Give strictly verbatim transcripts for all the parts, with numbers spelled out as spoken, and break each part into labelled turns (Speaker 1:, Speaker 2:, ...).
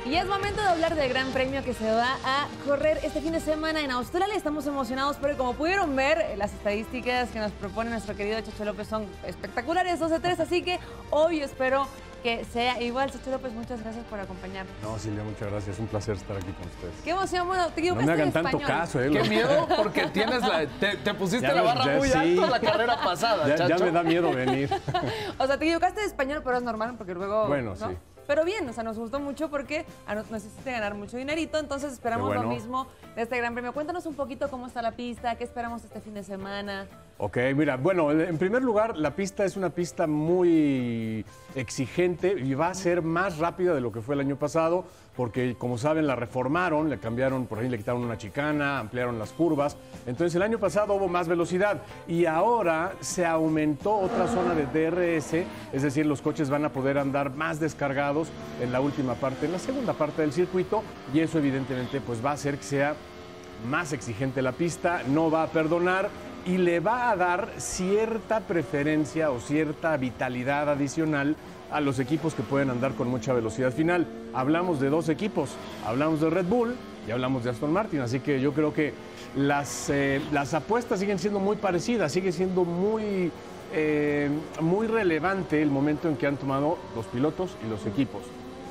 Speaker 1: Y es momento de hablar del Gran Premio que se va a correr este fin de semana en Australia. Estamos emocionados porque, como pudieron ver, las estadísticas que nos propone nuestro querido Checho López son espectaculares, dos de tres, así que hoy espero que sea igual. Checho López, muchas gracias por acompañarnos.
Speaker 2: No, Silvia, muchas gracias. Es un placer estar aquí con ustedes.
Speaker 1: Qué emoción. Bueno, te
Speaker 2: No me hagan tanto
Speaker 1: español.
Speaker 2: caso, ¿eh?
Speaker 3: Qué miedo, porque tienes la, te, te pusiste
Speaker 2: Ya
Speaker 3: la
Speaker 2: ves,
Speaker 3: barra
Speaker 2: ya
Speaker 3: muy
Speaker 2: sí.
Speaker 3: alto la carrera pasada,
Speaker 2: Ya, ya
Speaker 3: Chacho.
Speaker 2: me da miedo venir.
Speaker 1: O sea, te equivocaste de español, pero es normal porque luego...
Speaker 2: Bueno,
Speaker 1: ¿no?
Speaker 2: sí.
Speaker 1: Pero bien, o sea, nos gustó mucho porque nos hiciste ganar mucho dinerito, entonces esperamos
Speaker 2: Qué bueno.
Speaker 1: lo mismo de este Gran Premio. Cuéntanos un poquito cómo está la pista, qué esperamos este fin de semana.
Speaker 2: Ok, mira, bueno, en primer lugar, la pista es una pista muy exigente y va a ser más rápida de lo que fue el año pasado, porque como saben la reformaron, le cambiaron, por ahí le quitaron una chicana, ampliaron las curvas. Entonces el año pasado hubo más velocidad y ahora se aumentó otra zona de D R S, es decir, los coches van a poder andar más descargados en la última parte, en la segunda parte del circuito, y eso evidentemente pues va a hacer que sea más exigente la pista, no va a perdonar y le va a dar cierta preferencia o cierta vitalidad adicional a los equipos que pueden andar con mucha velocidad final. Hablamos de dos equipos, hablamos de Red Bull y hablamos de Aston Martin, así que yo creo que las, eh, las apuestas siguen siendo muy parecidas, sigue siendo muy, eh, muy relevante el momento en que han tomado los pilotos y los equipos.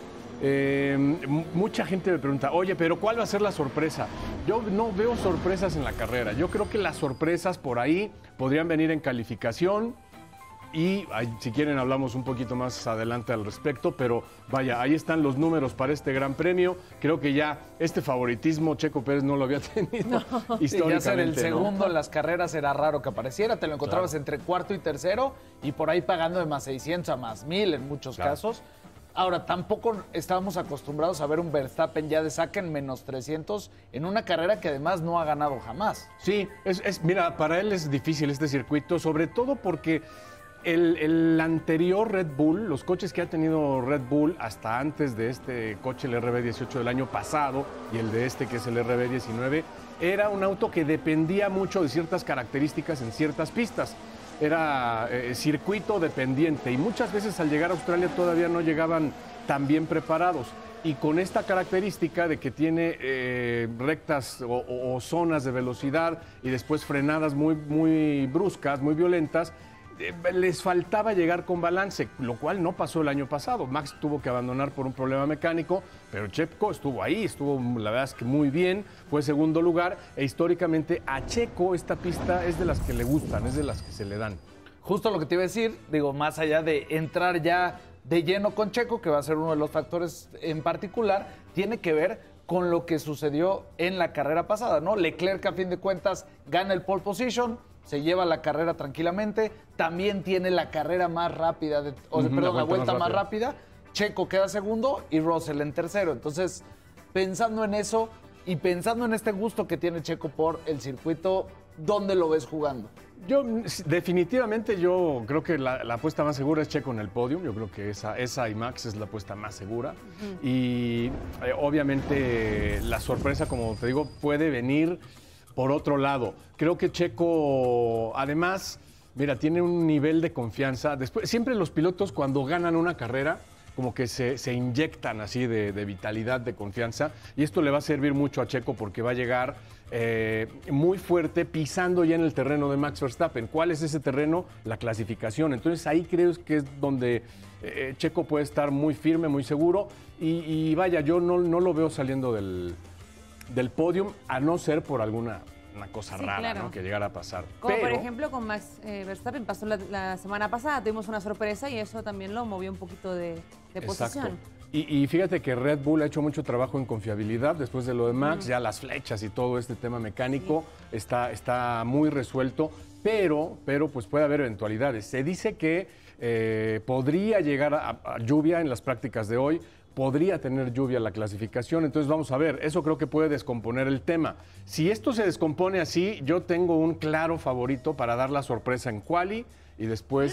Speaker 2: Eh, mucha gente me pregunta, oye, pero ¿cuál va a ser la sorpresa? Yo no veo sorpresas en la carrera. Yo creo que las sorpresas por ahí podrían venir en calificación y ahí, si quieren hablamos un poquito más adelante al respecto, pero vaya, ahí están los números para este Gran Premio. Creo que ya este favoritismo Checo Pérez no lo había tenido no. históricamente.
Speaker 3: Sí, ya ser el
Speaker 2: ¿no?
Speaker 3: segundo en las carreras era raro que apareciera, te lo encontrabas
Speaker 2: Claro.
Speaker 3: entre cuarto y tercero y por ahí pagando de más seiscientos a más mil en muchos
Speaker 2: Claro.
Speaker 3: casos. Ahora, tampoco estábamos acostumbrados a ver un Verstappen ya de saque en menos trescientos en una carrera que además no ha ganado jamás.
Speaker 2: Sí, es, es, mira, para él es difícil este circuito, sobre todo porque el, el anterior Red Bull, los coches que ha tenido Red Bull hasta antes de este coche, el R B dieciocho del año pasado, y el de este que es el R B diecinueve, era un auto que dependía mucho de ciertas características en ciertas pistas. Era eh, circuito dependiente y muchas veces al llegar a Australia todavía no llegaban tan bien preparados. Y con esta característica de que tiene eh, rectas o, o, o zonas de velocidad y después frenadas muy, muy bruscas, muy violentas, eh, les faltaba llegar con balance, lo cual no pasó el año pasado. Max tuvo que abandonar por un problema mecánico, pero Checo estuvo ahí, estuvo la verdad es que muy bien, fue segundo lugar e históricamente a Checo esta pista es de las que le gustan, es de las que se le dan.
Speaker 3: Justo lo que te iba a decir, digo, más allá de entrar ya de lleno con Checo, que va a ser uno de los factores en particular, tiene que ver con lo que sucedió en la carrera pasada, ¿no? Leclerc, a fin de cuentas, gana el pole position, se lleva la carrera tranquilamente, también tiene la carrera más rápida, de, o,
Speaker 2: Uh-huh,
Speaker 3: perdón,
Speaker 2: la
Speaker 3: la
Speaker 2: vuelta
Speaker 3: vuelta
Speaker 2: más
Speaker 3: más rápida. Checo queda segundo y Russell en tercero. Entonces, pensando en eso y pensando en este gusto que tiene Checo por el circuito, ¿dónde lo ves jugando?
Speaker 2: Yo definitivamente yo creo que la, la apuesta más segura es Checo en el podio. Yo creo que esa, esa y Max es la apuesta más segura. Uh-huh. Y eh, obviamente la sorpresa, como te digo, puede venir por otro lado. Creo que Checo, además, mira, tiene un nivel de confianza. Después, siempre los pilotos cuando ganan una carrera, como que se, se inyectan así de, de vitalidad, de confianza. Y esto le va a servir mucho a Checo porque va a llegar eh, muy fuerte pisando ya en el terreno de Max Verstappen. ¿Cuál es ese terreno? La clasificación. Entonces ahí creo que es donde eh, Checo puede estar muy firme, muy seguro. Y, y vaya, yo no, no lo veo saliendo del, del podium, a no ser por alguna una cosa sí, rara, claro, ¿no? Que llegara a pasar.
Speaker 1: Como
Speaker 2: Pero,
Speaker 1: por ejemplo con Max eh, Verstappen pasó la, la semana pasada, tuvimos una sorpresa y eso también lo movió un poquito de, de posición.
Speaker 2: Y, y fíjate que Red Bull ha hecho mucho trabajo en confiabilidad después de lo de Max, mm. ya las flechas y todo este tema mecánico sí. está, está muy resuelto, pero, pero pues puede haber eventualidades. Se dice que eh, podría llegar a, a lluvia en las prácticas de hoy, podría tener lluvia la clasificación, entonces vamos a ver, eso creo que puede descomponer el tema. Si esto se descompone así, yo tengo un claro favorito para dar la sorpresa en quali y después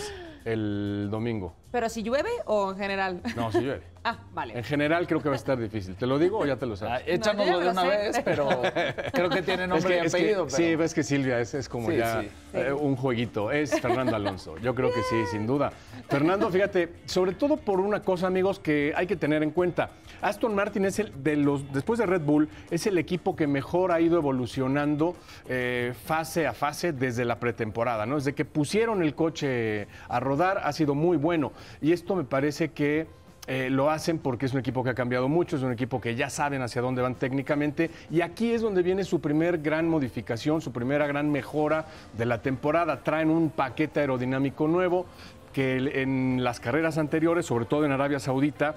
Speaker 2: el domingo.
Speaker 1: ¿Pero si llueve o en general?
Speaker 2: No, si llueve.
Speaker 1: Ah, vale.
Speaker 2: En general creo que va a estar difícil. ¿Te lo digo o ya te lo
Speaker 3: Ah,
Speaker 2: sabes?
Speaker 3: échanoslo
Speaker 1: No, yo ya
Speaker 3: de
Speaker 1: me
Speaker 3: una
Speaker 1: lo sé.
Speaker 3: vez, pero creo que tiene nombre
Speaker 2: Es que-
Speaker 3: y
Speaker 2: es que-
Speaker 3: apellido.
Speaker 2: Sí,
Speaker 3: pero-
Speaker 2: ves que Silvia es, es como
Speaker 3: Sí,
Speaker 2: ya
Speaker 3: sí.
Speaker 2: eh, un jueguito. Es Fernando Alonso. Yo creo que sí, sin duda. Fernando, fíjate, sobre todo por una cosa, amigos, que hay que tener en cuenta. Aston Martin es el de los, después de Red Bull, es el equipo que mejor ha ido evolucionando eh, fase a fase desde la pretemporada, ¿no? Desde que pusieron el coche a rodar ha sido muy bueno. Y esto me parece que Eh, lo hacen porque es un equipo que ha cambiado mucho, es un equipo que ya saben hacia dónde van técnicamente y aquí es donde viene su primer gran modificación, su primera gran mejora de la temporada. Traen un paquete aerodinámico nuevo que en las carreras anteriores, sobre todo en Arabia Saudita,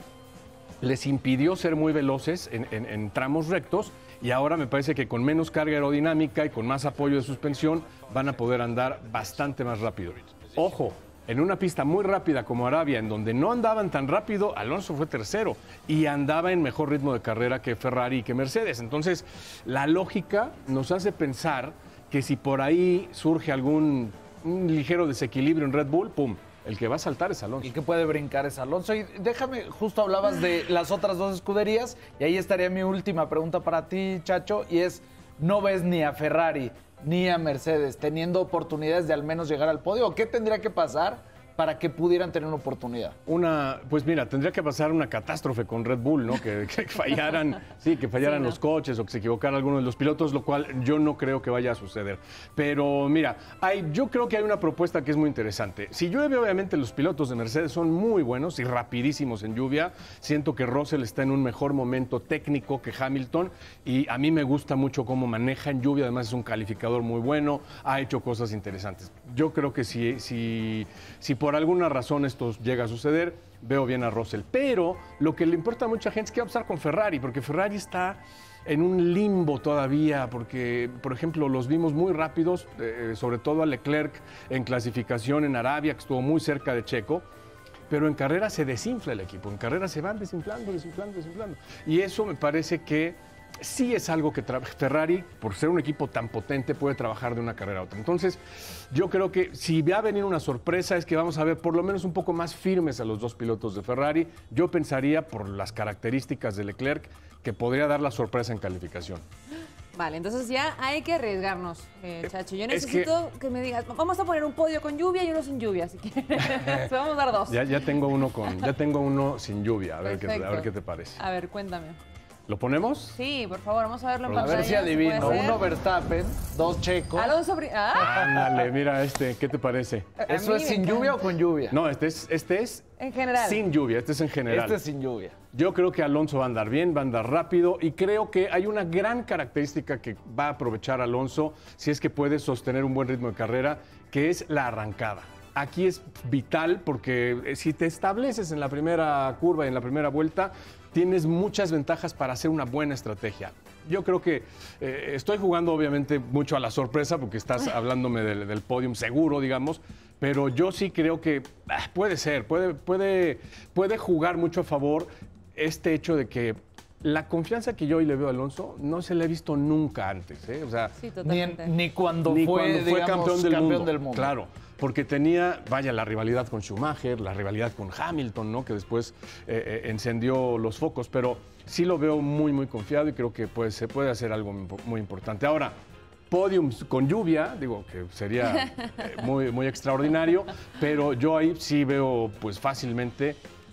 Speaker 2: les impidió ser muy veloces en, en- en tramos rectos y ahora me parece que con menos carga aerodinámica y con más apoyo de suspensión van a poder andar bastante más rápido. Ojo, en una pista muy rápida como Arabia, en donde no andaban tan rápido, Alonso fue tercero y andaba en mejor ritmo de carrera que Ferrari y que Mercedes. Entonces, la lógica nos hace pensar que si por ahí surge algún un ligero desequilibrio en Red Bull, ¡pum!, el que va a saltar es Alonso.
Speaker 3: Y que puede brincar es Alonso. Y déjame, justo hablabas de las otras dos escuderías, y ahí estaría mi última pregunta para ti, Chacho, y es, ¿no ves ni a Ferrari ni a Mercedes teniendo oportunidades de al menos llegar al podio? ¿O qué tendría que pasar para que pudieran tener una oportunidad?
Speaker 2: Una, pues mira, tendría que pasar una catástrofe con Red Bull, ¿no? Que, que fallaran, sí, que fallaran
Speaker 1: Sí, ¿no?
Speaker 2: los coches o que se equivocara alguno de los pilotos, lo cual yo no creo que vaya a suceder. Pero mira, hay, yo creo que hay una propuesta que es muy interesante. Si llueve, obviamente los pilotos de Mercedes son muy buenos y rapidísimos en lluvia. Siento que Russell está en un mejor momento técnico que Hamilton y a mí me gusta mucho cómo maneja en lluvia. Además es un calificador muy bueno, ha hecho cosas interesantes. Yo creo que si, si, si por alguna razón esto llega a suceder, veo bien a Russell. Pero lo que le importa a mucha gente es qué va a pasar con Ferrari, porque Ferrari está en un limbo todavía, porque, por ejemplo, los vimos muy rápidos, eh, sobre todo a Leclerc en clasificación en Arabia, que estuvo muy cerca de Checo, pero en carrera se desinfla el equipo, en carrera se van desinflando, desinflando, desinflando. Y eso me parece que sí es algo que tra- Ferrari, por ser un equipo tan potente, puede trabajar de una carrera a otra. Entonces, yo creo que si va a venir una sorpresa es que vamos a ver por lo menos un poco más firmes a los dos pilotos de Ferrari. Yo pensaría, por las características de Leclerc, que podría dar la sorpresa en calificación.
Speaker 1: Vale, entonces ya hay que arriesgarnos, eh, Chacho. Yo
Speaker 2: es
Speaker 1: necesito que... me digas, vamos a poner un podio con lluvia y uno sin lluvia, así que te vamos a dar dos.
Speaker 2: Ya, ya tengo uno con, ya tengo uno sin lluvia, a ver, qué, a ver
Speaker 1: Perfecto.
Speaker 2: qué te parece.
Speaker 1: A ver, cuéntame.
Speaker 2: ¿Lo ponemos?
Speaker 1: Sí, por favor, vamos a verlo en
Speaker 3: A
Speaker 1: pantalla.
Speaker 3: ver si
Speaker 1: ¿se
Speaker 3: adivino.
Speaker 1: puede ser?
Speaker 3: Uno Verstappen, dos Checo.
Speaker 1: Alonso... Bri- ¡Ah!
Speaker 2: Ándale, mira este, ¿qué te parece?
Speaker 1: A
Speaker 3: ¿Eso
Speaker 1: mí
Speaker 3: es
Speaker 1: me
Speaker 3: sin
Speaker 1: encanta.
Speaker 3: lluvia o con lluvia?
Speaker 2: No, este es, este es
Speaker 1: En general.
Speaker 2: sin lluvia, este es en general.
Speaker 3: Este es sin lluvia.
Speaker 2: Yo creo que Alonso va a andar bien, va a andar rápido y creo que hay una gran característica que va a aprovechar Alonso si es que puede sostener un buen ritmo de carrera, que es la arrancada. Aquí es vital porque si te estableces en la primera curva y en la primera vuelta, tienes muchas ventajas para hacer una buena estrategia. Yo creo que eh, estoy jugando obviamente mucho a la sorpresa porque estás hablándome del, del podium seguro, digamos, pero yo sí creo que ah, puede ser, puede, puede, puede jugar mucho a favor este hecho de que la confianza que yo hoy le veo a Alonso no se le he visto nunca antes, ¿eh? O sea,
Speaker 1: Sí,
Speaker 3: Ni,
Speaker 1: totalmente.
Speaker 3: en- ni cuando
Speaker 2: ni
Speaker 3: fue,
Speaker 2: cuando fue
Speaker 3: digamos,
Speaker 2: campeón, del, mundo.
Speaker 3: del mundo.
Speaker 2: Claro, porque tenía, vaya, la rivalidad con Schumacher, la rivalidad con Hamilton, ¿no? Que después eh, eh, encendió los focos, pero sí lo veo muy, muy confiado y creo que puede, se puede hacer algo muy, muy importante. Ahora, podiums con lluvia, digo que sería eh, muy, muy extraordinario, pero yo ahí sí veo pues fácilmente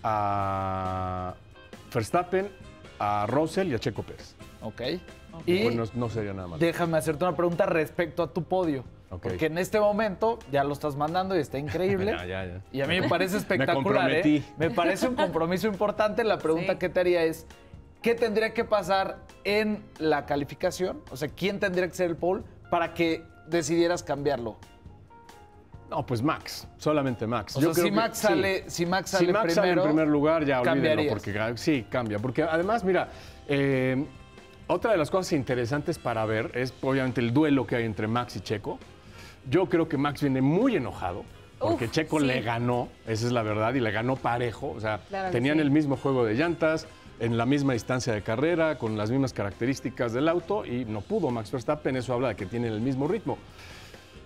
Speaker 2: a Verstappen, a Russell y a Checo Pérez.
Speaker 3: Ok.
Speaker 1: Ok.
Speaker 3: Y
Speaker 2: Pues no, no sería nada mal.
Speaker 3: déjame hacerte una pregunta respecto a tu podio.
Speaker 2: Ok.
Speaker 3: Porque en este momento ya lo estás mandando y está increíble.
Speaker 2: Ya, ya, ya.
Speaker 3: Y a mí me parece espectacular.
Speaker 2: comprometí.
Speaker 3: ¿eh? Me parece un compromiso importante. La pregunta
Speaker 1: Sí.
Speaker 3: que te haría es, ¿qué tendría que pasar en la calificación? O sea, ¿quién tendría que ser el pole para que decidieras cambiarlo?
Speaker 2: No, pues Max, solamente Max.
Speaker 3: O
Speaker 2: Yo
Speaker 3: sea,
Speaker 2: creo
Speaker 3: si
Speaker 2: que
Speaker 3: Max
Speaker 2: sí.
Speaker 3: sale, si Max sale
Speaker 2: Si Max sale en
Speaker 3: primero,
Speaker 2: primer lugar, ya olvídenlo,
Speaker 3: cambiarías.
Speaker 2: porque ah, sí, cambia. Porque además, mira, eh, otra de las cosas interesantes para ver es obviamente el duelo que hay entre Max y Checo. Yo creo que Max viene muy enojado porque
Speaker 1: Uf,
Speaker 2: Checo
Speaker 1: sí.
Speaker 2: le ganó, esa es la verdad, y le ganó parejo. O sea,
Speaker 1: Claro que
Speaker 2: tenían
Speaker 1: sí.
Speaker 2: el mismo juego de llantas, en la misma distancia de carrera, con las mismas características del auto y no pudo Max Verstappen. Eso habla de que tienen el mismo ritmo.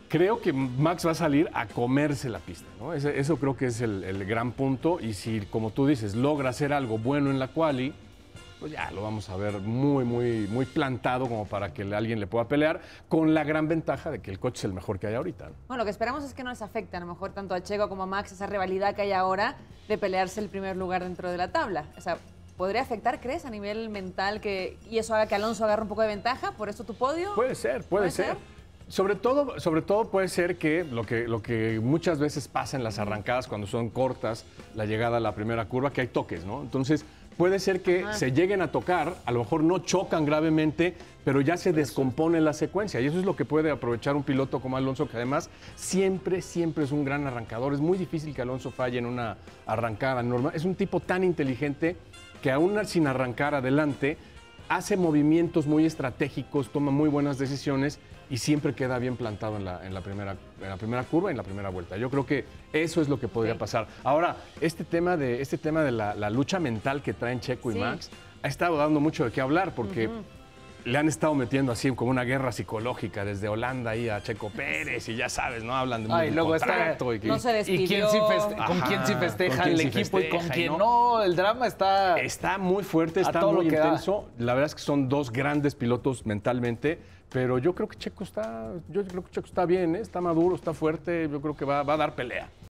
Speaker 2: Creo que Max va a salir a comerse la pista, ¿no? Ese- eso creo que es el, el gran punto. Y si, como tú dices, logra hacer algo bueno en la quali, pues ya lo vamos a ver muy, muy, muy plantado como para que alguien le pueda pelear, con la gran ventaja de que el coche es el mejor que hay ahorita, ¿no?
Speaker 1: Bueno, lo que esperamos es que no les afecte a lo mejor tanto a Checo como a Max esa rivalidad que hay ahora de pelearse el primer lugar dentro de la tabla. O sea, ¿podría afectar, crees, a nivel mental que y eso haga que Alonso agarre un poco de ventaja? ¿Por eso tu podio?
Speaker 2: Puede ser, puede,
Speaker 1: ¿Puede
Speaker 2: ser.
Speaker 1: ser?
Speaker 2: Sobre todo, sobre todo puede ser que lo, que lo que muchas veces pasa en las arrancadas cuando son cortas, la llegada a la primera curva, que hay toques, ¿no? Entonces, puede ser que
Speaker 1: Ah.
Speaker 2: se lleguen a tocar, a lo mejor no chocan gravemente, pero ya se descompone la secuencia. Y eso es lo que puede aprovechar un piloto como Alonso, que además siempre, siempre es un gran arrancador. Es muy difícil que Alonso falle en una arrancada normal. Es un tipo tan inteligente que aún sin arrancar adelante, hace movimientos muy estratégicos, toma muy buenas decisiones y siempre queda bien plantado en la, en la, primera, en la primera curva y en la primera vuelta. Yo creo que eso es lo que podría
Speaker 1: Sí.
Speaker 2: pasar. Ahora, este tema de, este tema de la, la lucha mental que traen Checo
Speaker 1: Sí.
Speaker 2: y Max ha estado dando mucho de qué hablar porque le han estado metiendo así como una guerra psicológica desde Holanda ahí a Checo Pérez y ya sabes, ¿no? Hablan de
Speaker 3: Ay,
Speaker 2: un
Speaker 3: luego está-
Speaker 2: contrato y que-
Speaker 1: No se despidió.
Speaker 3: ¿Y quién sí feste- con
Speaker 2: Ajá,
Speaker 3: quién sí festeja
Speaker 2: con quién
Speaker 3: el
Speaker 2: sí
Speaker 3: equipo y con
Speaker 2: festeja y
Speaker 3: quién
Speaker 2: no.
Speaker 3: no? El drama está...
Speaker 2: Está muy fuerte,
Speaker 3: A
Speaker 2: está
Speaker 3: todo lo
Speaker 2: muy
Speaker 3: que da.
Speaker 2: intenso. La verdad es que son dos grandes pilotos mentalmente, pero yo creo que Checo está, yo creo que Checo está bien, ¿eh? Está maduro, está fuerte, yo creo que va, va a dar pelea.